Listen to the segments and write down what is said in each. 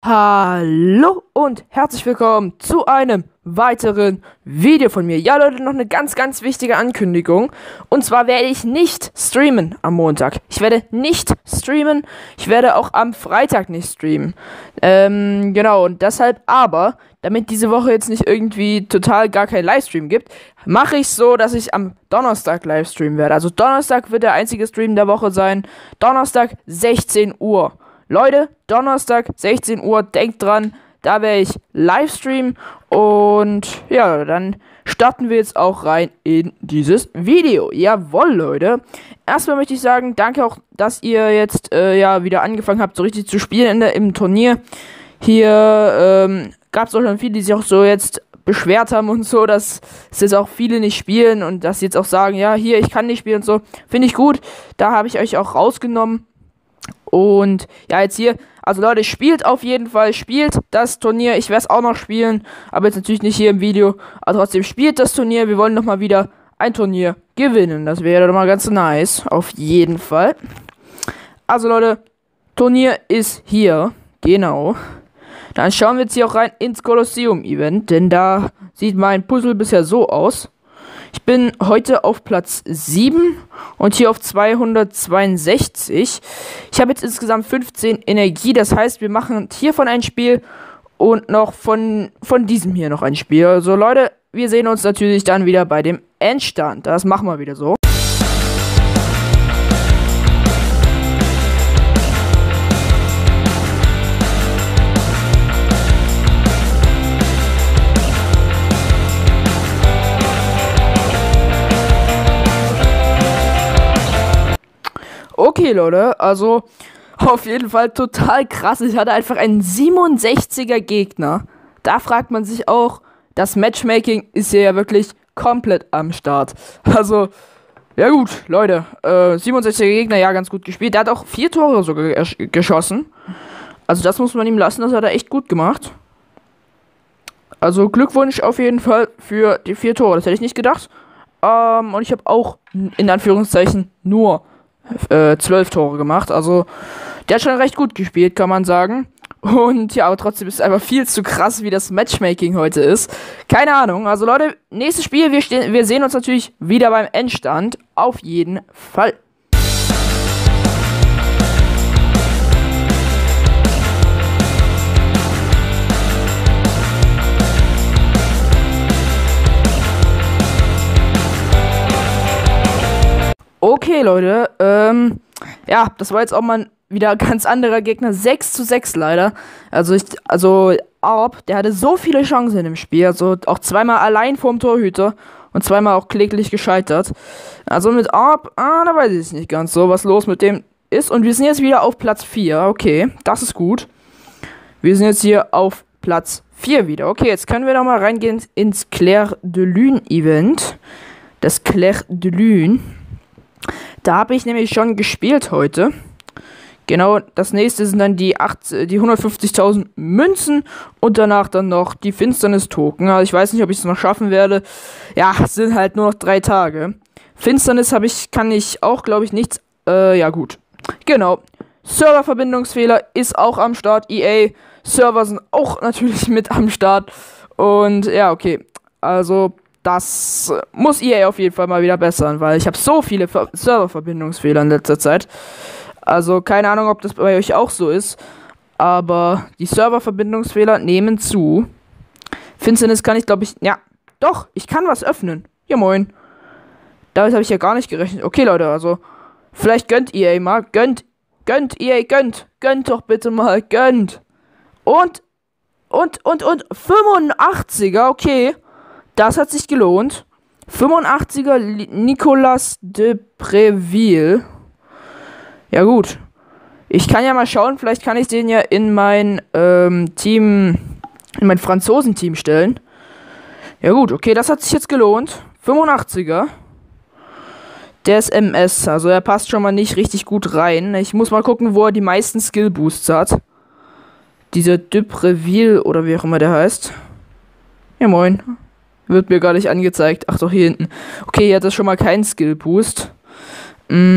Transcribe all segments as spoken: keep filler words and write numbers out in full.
Hallo und herzlich willkommen zu einem weiteren Video von mir. Ja Leute, noch eine ganz, ganz wichtige Ankündigung. Und zwar werde ich nicht streamen am Montag. Ich werde nicht streamen. Ich werde auch am Freitag nicht streamen. Ähm, genau, und deshalb aber, damit diese Woche jetzt nicht irgendwie total gar kein Livestream gibt, mache ich so, dass ich am Donnerstag Livestreamen werde. Also Donnerstag wird der einzige Stream der Woche sein. Donnerstag sechzehn Uhr. Leute, Donnerstag, sechzehn Uhr, denkt dran, da werde ich Livestreamen und ja, dann starten wir jetzt auch rein in dieses Video. Jawohl, Leute. Erstmal möchte ich sagen, danke auch, dass ihr jetzt äh, ja wieder angefangen habt, so richtig zu spielen in der, im Turnier. Hier ähm, gab es auch schon viele, die sich auch so jetzt beschwert haben und so, dass es jetzt auch viele nicht spielen und dass sie jetzt auch sagen, ja, hier, ich kann nicht spielen und so. Finde ich gut. Da habe ich euch auch rausgenommen. Und ja, jetzt hier, also Leute, spielt auf jeden Fall, spielt das Turnier. Ich werde es auch noch spielen, aber jetzt natürlich nicht hier im Video. Aber trotzdem spielt das Turnier. Wir wollen nochmal wieder ein Turnier gewinnen. Das wäre doch mal ganz nice, auf jeden Fall. Also Leute, Turnier ist hier, genau. Dann schauen wir jetzt hier auch rein ins Kolosseum-Event, denn da sieht mein Puzzle bisher so aus. Ich bin heute auf Platz sieben und hier auf zweihundertzweiundsechzig. Ich habe jetzt insgesamt fünfzehn Energie, das heißt, wir machen hiervon ein Spiel und noch von, von diesem hier noch ein Spiel. Also Leute, wir sehen uns natürlich dann wieder bei dem Endstand. Das machen wir wieder so. Okay, Leute, also auf jeden Fall total krass. Ich hatte einfach einen siebenundsechziger Gegner. Da fragt man sich auch, das Matchmaking ist hier ja wirklich komplett am Start. Also, ja gut, Leute, äh, siebenundsechziger Gegner, ja, ganz gut gespielt. Der hat auch vier Tore sogar geschossen. Also das muss man ihm lassen, das hat er echt gut gemacht. Also Glückwunsch auf jeden Fall für die vier Tore, das hätte ich nicht gedacht. Ähm, und ich habe auch, in Anführungszeichen, nur Äh, zwölf Tore gemacht, also der hat schon recht gut gespielt, kann man sagen. Und ja, aber trotzdem ist es einfach viel zu krass, wie das Matchmaking heute ist. Keine Ahnung, also Leute, nächstes Spiel, wir, stehen, wir sehen uns natürlich wieder beim Endstand, auf jeden Fall. Okay, Leute, ähm, ja, das war jetzt auch mal wieder ein ganz anderer Gegner, sechs zu sechs leider, also ich, also, Arp, der hatte so viele Chancen im Spiel, also auch zweimal allein vorm Torhüter und zweimal auch kläglich gescheitert, also mit Arp, ah, da weiß ich nicht ganz so, was los mit dem ist und wir sind jetzt wieder auf Platz vier, okay, das ist gut, wir sind jetzt hier auf Platz vier wieder, okay, jetzt können wir doch mal reingehen ins Clair de Lune Event, das Clair de Lune. Da habe ich nämlich schon gespielt heute. Genau, das nächste sind dann die, die hundertfünfzigtausend Münzen und danach dann noch die Finsternis-Token. Also ich weiß nicht, ob ich es noch schaffen werde. Ja, es sind halt nur noch drei Tage. Finsternis habe ich, kann ich auch, glaube ich, nichts. Äh, ja gut. Genau. Serververbindungsfehler ist auch am Start. E A-Server sind auch natürlich mit am Start. Und ja, okay. Also das muss E A auf jeden Fall mal wieder bessern, weil ich habe so viele Ver- Serververbindungsfehler in letzter Zeit. Also keine Ahnung, ob das bei euch auch so ist, aber die Serververbindungsfehler nehmen zu. Finsternis kann ich, glaube ich, ja, doch, ich kann was öffnen. Ja, moin. Damit habe ich ja gar nicht gerechnet. Okay, Leute, also vielleicht gönnt E A mal, gönnt, gönnt, E A, gönnt, gönnt doch bitte mal, gönnt. Und, und, und, und, fünfundachtziger, okay. Das hat sich gelohnt. fünfundachtziger Nicolas de Préville. Ja gut. Ich kann ja mal schauen, vielleicht kann ich den ja in mein ähm, Team, in mein Franzosen-Team stellen. Ja gut, okay, das hat sich jetzt gelohnt. fünfundachtziger. Der ist M S, also er passt schon mal nicht richtig gut rein. Ich muss mal gucken, wo er die meisten Skill-Boosts hat. Dieser de Préville oder wie auch immer der heißt. Ja moin. Wird mir gar nicht angezeigt. Ach doch, hier hinten. Okay, hier hat das schon mal keinen Skill-Boost.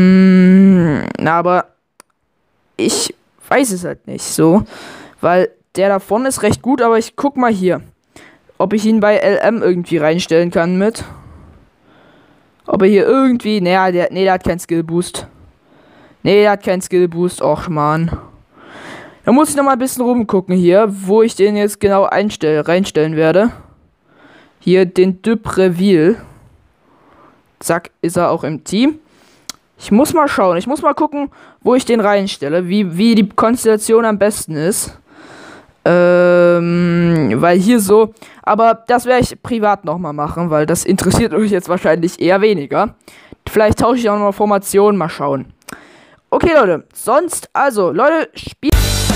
Mm, na, aber ich weiß es halt nicht so. Weil der da vorne ist recht gut, aber ich guck mal hier, ob ich ihn bei L M irgendwie reinstellen kann mit. Ob er hier irgendwie, naja, der, nee, der hat keinen Skill Boost. Nee, der hat keinen Skill Boost, och man. Da muss ich noch mal ein bisschen rumgucken hier, wo ich den jetzt genau einstell, reinstellen werde. Hier den Dupreville. Zack, ist er auch im Team. Ich muss mal schauen, ich muss mal gucken, wo ich den reinstelle, wie, wie die Konstellation am besten ist. Ähm, weil hier so, aber das werde ich privat nochmal machen, weil das interessiert euch jetzt wahrscheinlich eher weniger. Vielleicht tausche ich auch nochmal Formationen, mal schauen. Okay, Leute, sonst, also, Leute, spielt.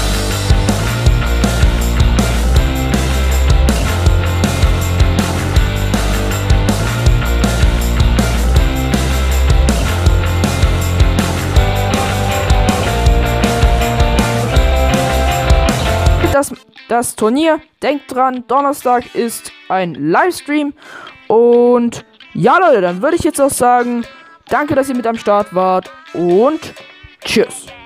Das, das Turnier, denkt dran, Donnerstag ist ein Livestream. Und ja, Leute, dann würde ich jetzt auch sagen, danke, dass ihr mit am Start wart und tschüss.